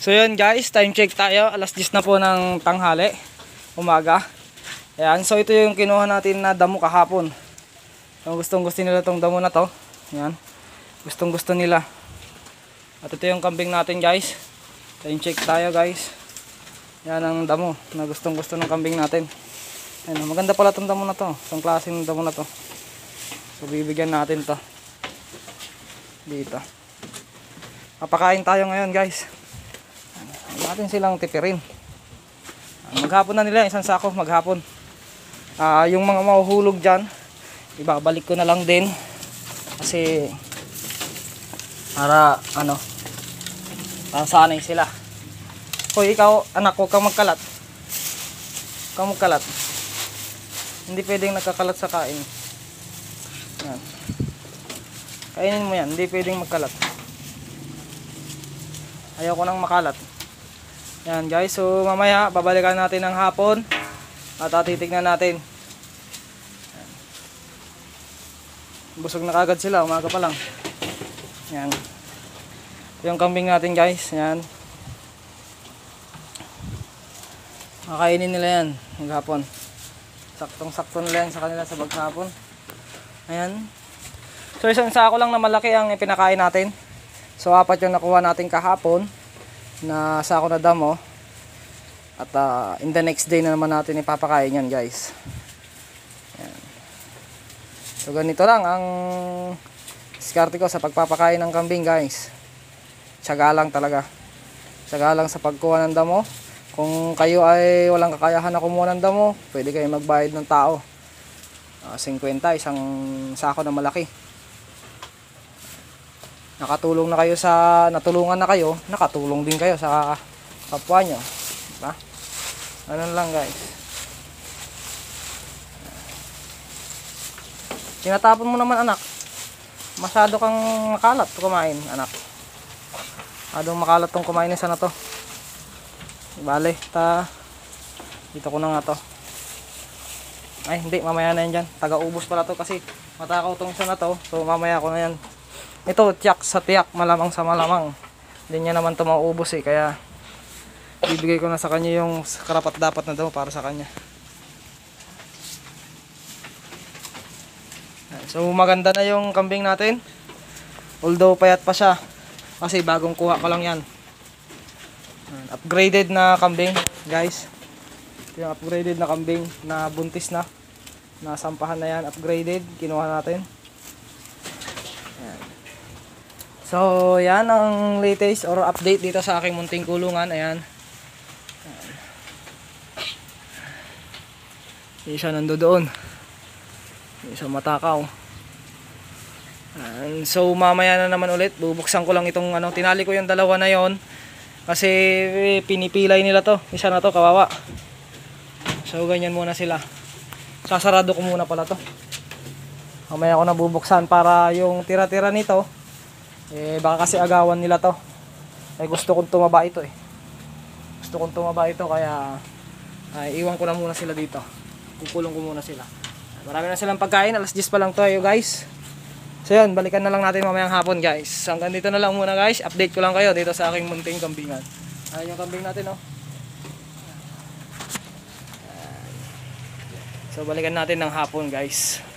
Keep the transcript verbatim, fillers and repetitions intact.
So yun guys, time check tayo. Alas diyes na po ng tanghali, umaga. Ayan, so ito yung kinuha natin na damo kahapon. So, gustong gusto nila tong damo na to. Ayan, gustong gusto nila. At ito yung kambing natin guys. Time check tayo guys. Yan ang damo na gustong gusto ng kambing natin. Ayan, maganda pala tong damo na to. Itong klase ng damo na to. So bibigyan natin to dito. Papakain tayo ngayon guys. Natin silang tipirin. Maghapon na nila, isang sako maghapon. Uh, yung mga mahuhulog dyan, ibabalik ko na lang din. Kasi para ano, para sanay sila. Hoy ikaw anak, huwag kang magkalat. Huwag kang magkalat. Hindi pwedeng nagkakalat sa kain. Yan. Kainin mo yan, hindi pwedeng magkalat. Ayaw ko nang makalat. Yan guys, so mamaya babalikan natin ng hapon at titignan natin. Busog na kagad sila, umaga pa lang. Yan. Yung kambing natin guys, yan. Makainin nila yan maghapon. Saktong-sakto nila yan sa kanila sa maghapon. Ayan. So isang sako lang na malaki ang ipinakain natin. So apat yung nakuha natin kahapon na sako na damo. At uh, in the next day na naman natin ipapakain yan guys. Yan. So ganito lang ang diskarte ko sa pagpapakain ng kambing guys. Tiyaga lang talaga. Tiyaga lang sa pagkuha ng damo. Kung kayo ay walang kakayahan na kumuha ng damo, pwede kayo magbayad ng tao. uh, fifty, isang sako na malaki. Nakatulong na kayo sa, natulungan na kayo, nakatulong din kayo sa kapwa nyo. Diba? Ganun lang guys. Tinatapon mo naman anak. Masyado kang makalat kumain anak. Masyadong makalat tong kumain isa na to. Bale, ta, dito ko na nga to. Ay hindi, mamaya na yan dyan. Taga-ubos pala to kasi matakaw tong isa na to. So mamaya ko na yan. Ito, tiyak sa tiyak, malamang sa malamang. Hindi niya naman ito mauubos eh, kaya bibigay ko na sa kanya yung karapat dapat na daw para sa kanya. So maganda na yung kambing natin. Although payat pa siya, kasi bagong kuha ko lang yan. Upgraded na kambing guys. Yung upgraded na kambing na buntis na, nasampahan na yan, upgraded, kinuha natin. So, yan ang latest or update dito sa aking munting kulungan. Ayan. Yung isa nando doon. Yung isa matakaw. Ayan. So, mamaya na naman ulit. Bubuksan ko lang itong ano. Tinali ko yung dalawa na yon. Kasi eh, pinipilay nila to. Isa na to, kawawa. So, ganyan muna sila. Sasarado ko muna pala to. Mamaya ko na bubuksan para yung tira-tira nito. Eh baka kasi agawan nila to. Eh gusto kong tumaba ito eh. Gusto kong tumaba ito kaya ay iwan ko na muna sila dito. Kukulong ko muna sila. Marami na silang pagkain, alas diyes pa lang to ayo guys. So yun, balikan na lang natin mamayang hapon guys. Hanggang dito na lang muna guys. Update ko lang kayo dito sa aking munting kambingan. Ayan yung kambing natin oh. So balikan natin ng hapon guys.